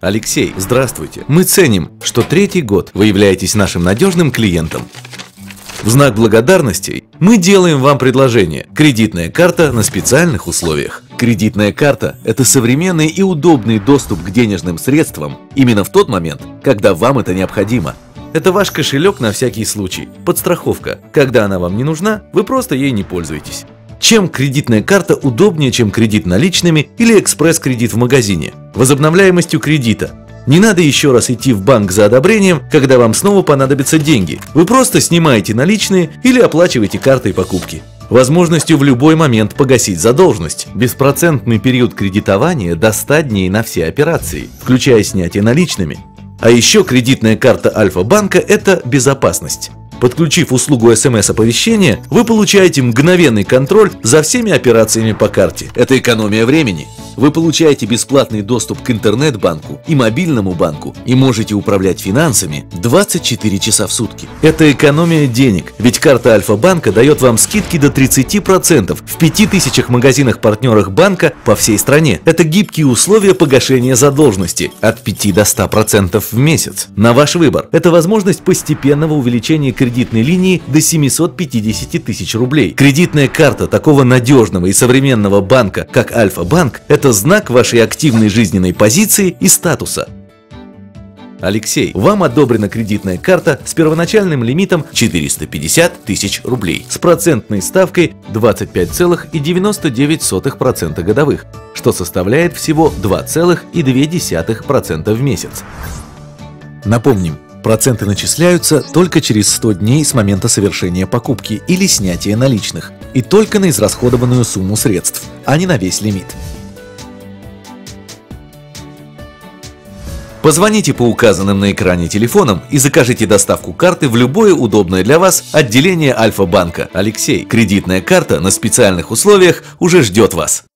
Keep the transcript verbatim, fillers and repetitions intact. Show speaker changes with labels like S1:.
S1: Алексей, здравствуйте. Мы ценим, что третий год вы являетесь нашим надежным клиентом. В знак благодарности мы делаем вам предложение – кредитная карта на специальных условиях. Кредитная карта – это современный и удобный доступ к денежным средствам именно в тот момент, когда вам это необходимо. Это ваш кошелек на всякий случай, подстраховка. Когда она вам не нужна, вы просто ей не пользуетесь. Чем кредитная карта удобнее, чем кредит наличными или экспресс-кредит в магазине? Возобновляемостью кредита. Не надо еще раз идти в банк за одобрением, когда вам снова понадобятся деньги. Вы просто снимаете наличные или оплачиваете картой покупки. Возможностью в любой момент погасить задолженность. Беспроцентный период кредитования до ста дней на все операции, включая снятие наличными. А еще кредитная карта Альфа-банка – это безопасность. Подключив услугу эс эм эс-оповещения, вы получаете мгновенный контроль за всеми операциями по карте. Это экономия времени. Вы получаете бесплатный доступ к интернет-банку и мобильному банку и можете управлять финансами двадцать четыре часа в сутки. Это экономия денег, ведь карта Альфа-банка дает вам скидки до тридцати процентов в пяти тысячах магазинах-партнерах банка по всей стране. Это гибкие условия погашения задолженности от пяти до ста процентов в месяц. На ваш выбор. Это возможность постепенного увеличения кредитной линии до семисот пятидесяти тысяч рублей. Кредитная карта такого надежного и современного банка, как Альфа-банк, это знак вашей активной жизненной позиции и статуса. Алексей, вам одобрена кредитная карта с первоначальным лимитом четыреста пятьдесят тысяч рублей с процентной ставкой двадцать пять целых девяносто девять сотых процента годовых, что составляет всего два целых две десятых процента в месяц. Напомним, проценты начисляются только через сто дней с момента совершения покупки или снятия наличных и только на израсходованную сумму средств, а не на весь лимит. Позвоните по указанным на экране телефонам и закажите доставку карты в любое удобное для вас отделение Альфа-банка. Алексей, кредитная карта на специальных условиях уже ждет вас.